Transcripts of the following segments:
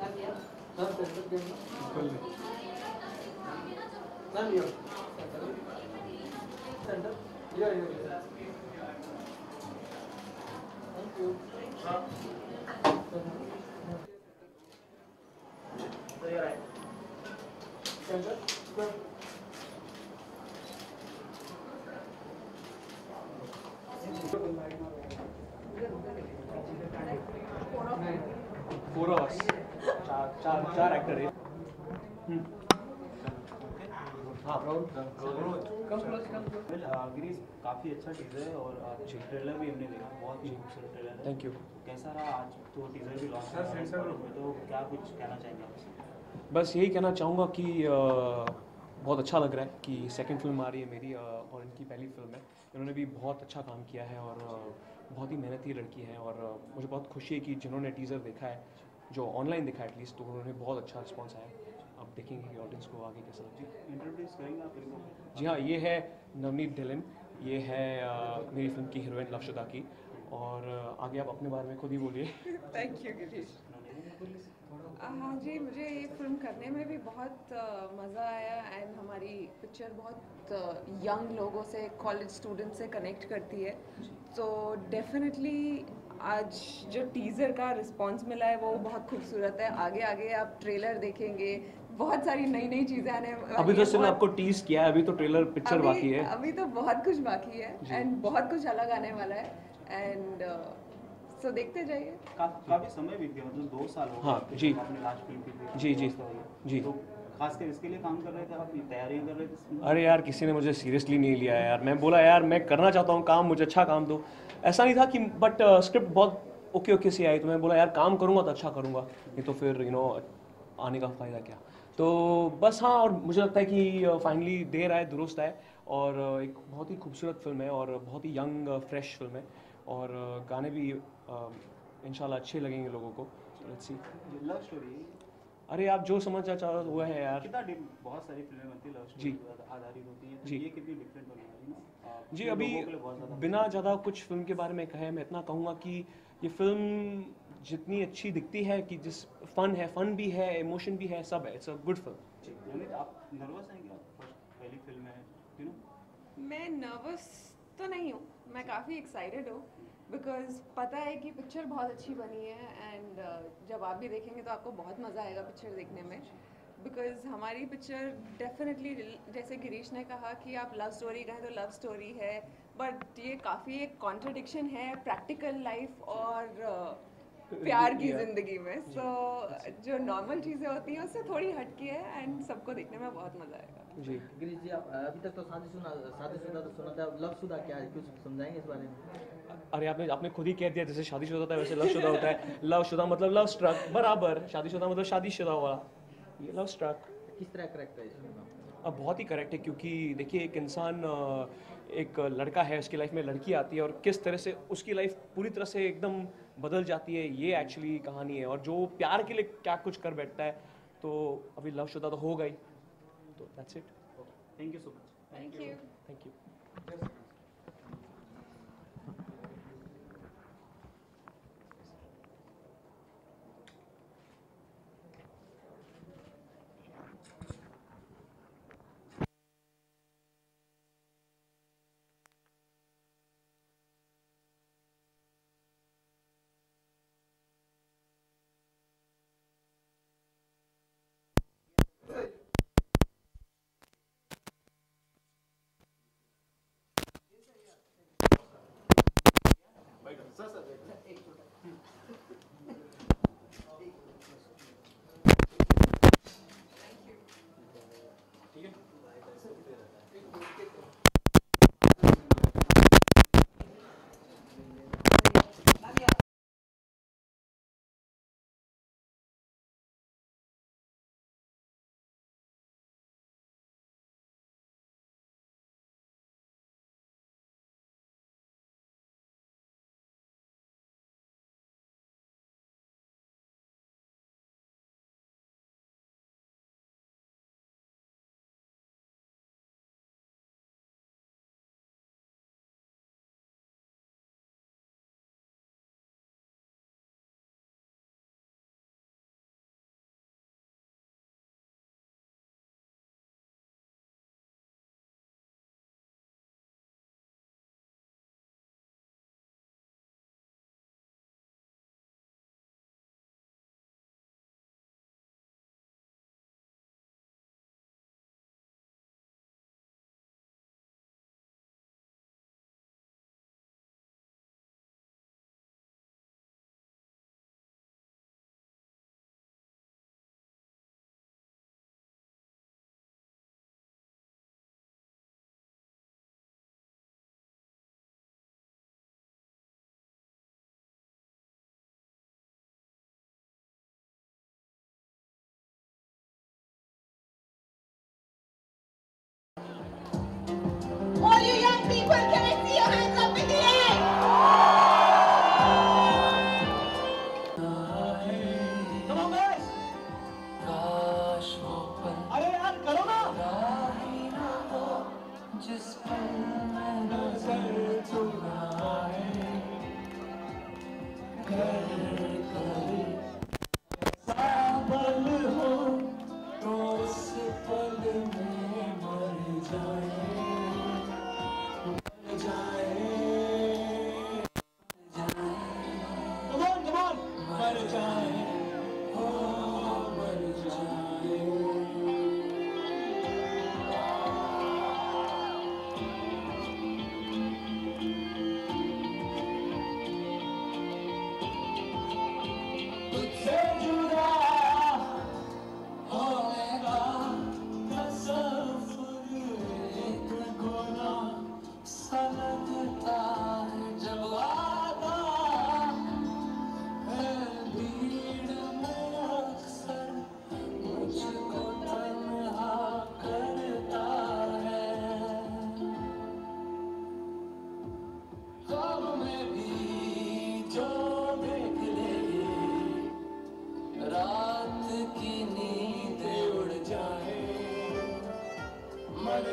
Sir, center के अंदर sir here center here thank you sir you're right center sir four hours चार actor है। हाँ गिरीश काफ़ी अच्छा टीज़र है और ट्रेलर भी हमने देखा, बहुत ही खूबसूरत ट्रेलर है। Thank you. कैसा रहा आज तो टीज़र भी लॉन्च हुआ है, तो क्या कुछ कहना चाहेंगे आप? बस यही कहना चाहूँगा कि बहुत अच्छा लग रहा है कि सेकंड फिल्म आ रही है मेरी और इनकी पहली फिल्म है। इन्होंने भी बहुत अच्छा काम किया है और बहुत ही मेहनती लड़की है और मुझे बहुत खुशी है कि जिन्होंने टीज़र देखा है, जो ऑनलाइन देखा है एटलीस्ट, तो उन्होंने बहुत अच्छा रिस्पॉन्स आया। अब देखेंगे कि ऑडियंस को आगे कैसा लगता है। इंट्रोड्यूस करेंगे आप इनको? जी हाँ, ये है नवनीत ढिल्लन, ये है मेरी फिल्म की हीरोइन लवशुदा की। और आगे आप अपने बारे में खुद ही बोलिए। Thank you Girish. हाँ जी, मुझे ये फिल्म करने में भी बहुत मज़ा आया एंड हमारी पिक्चर बहुत यंग लोगों से, कॉलेज स्टूडेंट से कनेक्ट करती है। तो डेफिनेटली आज जो टीज़र का रिस्पांस मिला है वो बहुत खूबसूरत है। आगे आगे आप ट्रेलर देखेंगे, बहुत सारी नई नई चीज़ें आने वाली अभी तो हैं, सिर्फ आपको टीज किया है, अभी तो ट्रेलर पिक्चर बाकी है। अभी तो बहुत कुछ बाकी है एंड बहुत कुछ अलग आने वाला है एंड सो देखते जाइए। काफ़ी समय बीत गया, मतलब 2 साल हो गए। हाँ, जी। आपने लास्ट फिल्म की थी। जी, जी, जी। तो खासकर इसके लिए काम कर रहे थे आप, तैयारियां कर रहे थे? अरे यार, किसी ने मुझे सीरियसली नहीं लिया यार। मैं बोला यार मैं करना चाहता हूँ काम, मुझे अच्छा काम दो। ऐसा नहीं था कि बट स्क्रिप्ट बहुत ओके ओके सी आई, तो मैं बोला यार काम करूँगा तो अच्छा करूँगा, नहीं तो फिर आने का फ़ायदा क्या। तो बस हाँ, और मुझे लगता है कि फाइनली देर आए दुरुस्त आए और एक बहुत ही खूबसूरत फिल्म है और बहुत ही यंग फ्रेश फिल्म है और गाने भी इंशाल्लाह अच्छे लगेंगे लोगों को। Let's see. Love story? अरे आप जो समझना चाहो वो है यार। कितना बहुत सारी फिल्में बनती है लव स्टोरी पर आधारित होती है, तो जी। ये कितनी डिफरेंट होने वाली ना? जी, अभी लोगों के लिए बहुत ज़्यादा बिना ज़्यादा कुछ फिल्म के बारे में कहे, मैं इतना कहूँगा कि ये फिल्म जितनी अच्छी दिखती है कि जिस फन भी है, इमोशन भी है, सब है। It's a good film. Navneet, आप नर्वस हैं क्या? फर्स्ट पहली फिल्म है, यू नो? मैं नर्वस तो नहीं हूँ, मैं काफ़ी एक्साइटेड हूँ बिकॉज पता है कि पिक्चर बहुत अच्छी बनी है एंड जब आप भी देखेंगे तो आपको बहुत मज़ा आएगा पिक्चर देखने में। बिकॉज हमारी पिक्चर डेफिनेटली, जैसे गिरीश ने कहा कि आप लव स्टोरी कहें तो लव स्टोरी है, बट ये काफ़ी एक कॉन्ट्रडिक्शन है प्रैक्टिकल लाइफ और प्यार की ज़िंदगी में। सो जो नॉर्मल चीज़ें होती हैं उससे थोड़ी हटके है एंड सबको देखने में बहुत मज़ा आएगा। जी। गिरीश जी, आप अभी तक तो शादीशुदा तो सुना था, लवशुदा क्या है, कुछ समझाएंगे इस बारे में? अरे आपने खुद ही कह दिया, जैसे शादीशुदा होता है वैसे लवशुदा होता है। लवशुदा मतलब लव स्ट्रक, बराबर। शादीशुदा मतलब शादीशुदा वाला, ये लव स्ट्रक। किस तरह करेक्ट है इसमें? अब बहुत ही करेक्ट है क्योंकि देखिए एक इंसान एक लड़का है, उसकी लाइफ में लड़की आती है और किस तरह से उसकी लाइफ पूरी तरह से एकदम बदल जाती है, ये एक्चुअली कहानी है। और जो प्यार के लिए क्या कुछ कर बैठता है, तो अभी लवशुदा तो होगा ही। तो that's it. Thank you so much. Thank you. Thank you.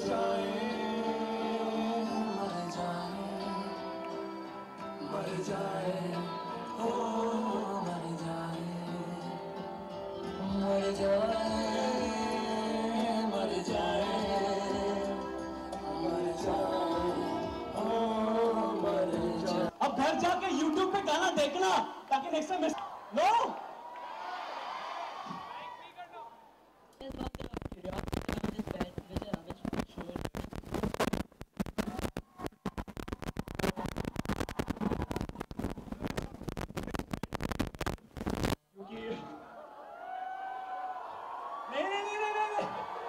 अब घर जाके YouTube पे गाना देखना ताकि नेक्स्ट टाइम नो नहीं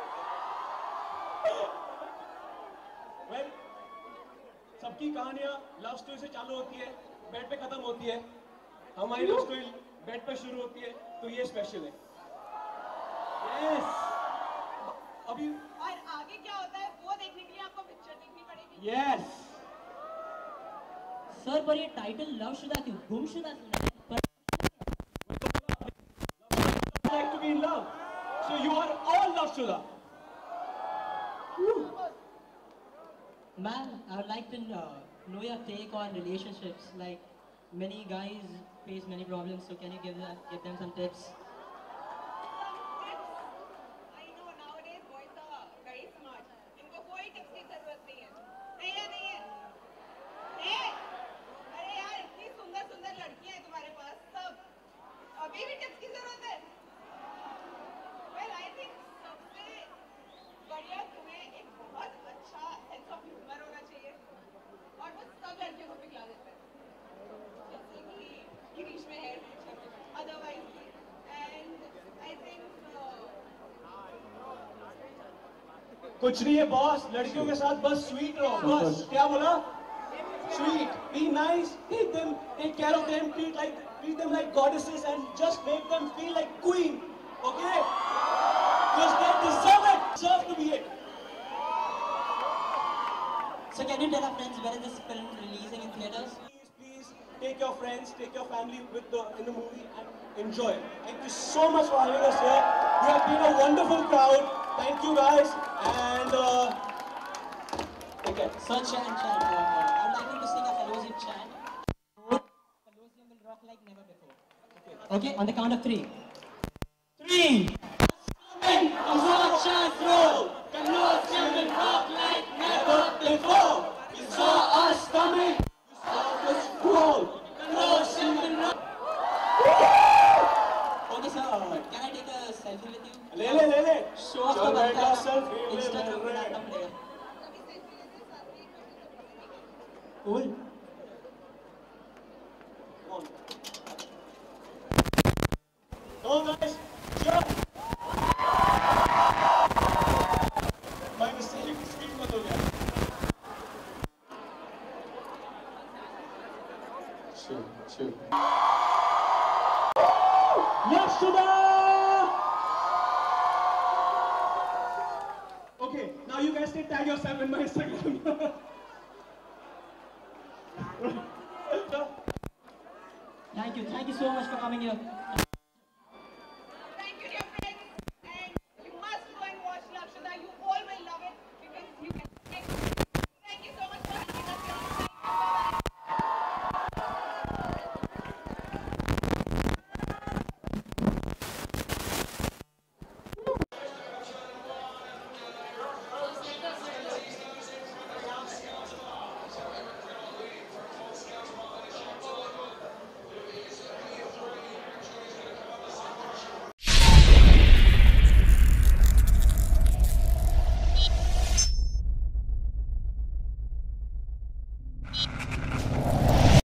well, सबकी कहानियां लव स्टोरी से चालू होती है, बेड पे खत्म होती है। हमारी लव स्टोरी बेड पे शुरू होती है, तो ये स्पेशल है। यस अभी और आगे क्या होता है वो देखने के लिए आपको पिक्चर देखनी पड़ेगी। यस सर पर ये टाइटल लवशुदा क्यों गुमशुदा क्यों नहीं? like to be in love, so you are all love Sudha. Ma'am, I would like to know your take on relationships. Like many guys face many problems, so can you give them some tips? I know nowadays boys are very smart. इनको कोई tips की जरूरत नहीं है। नहीं है। अरे यार इतनी सुंदर सुंदर लड़कियां हैं तुम्हारे पास सब। अभी भी टिप्स की जरूरत है। Well, I think सबसे बढ़िया तुम्हें एक बहुत अच्छा सेंस ऑफ ह्यूमर होना चाहिए और वो सब लड़कियों को पिघला देता है जैसे कि गिरीश में है अदरवाइज एंड आई थिंक कुछ नहीं है बॉस, लड़कियों के साथ बस स्वीट रहो बस। क्या बोला? Sweet, be nice, take care of them, treat them like goddesses and just make them feel like queen, okay? Because they deserve to be it. So can you tell our friends when is this film releasing in theaters? Please take your friends, take your family in the movie and enjoy. Thank you so much for having us here. You have been a wonderful crowd. Thank you guys and take care. So chant. I would like you to sing a Colosseum chant. Colosseum will rock like never before. Okay, on the count of 3. 3. Chant roll. Colosseum will rock like never Before you saw us coming, you saw us roll. Colosseum will rock. Okay, sir. Can I take a selfie with you? ले Show off चल the बेटा banter. selfie ले Instagram पे ले। डालना पड़ेगा. Cool. Come on guys, cheer. By mistake screen बंद हो गया। Chill. Yashuda! Okay, now you guys can tag yourself in my Instagram. Thank you so much for coming here.